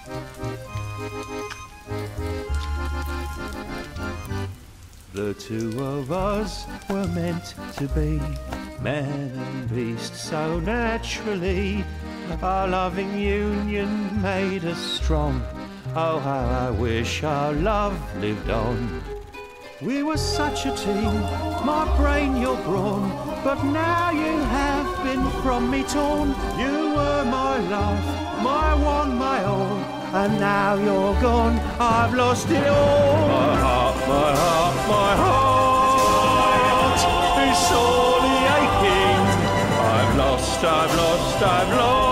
The two of us were meant to be man and beast so naturally. Our loving union made us strong. Oh, how I wish our love lived on. We were such a team, my brain, your brawn, but now you have been from me torn. You were my love, my one, my all, and now you're gone, I've lost it all. My heart, my heart, my heart is sorely aching. I've lost, I've lost, I've lost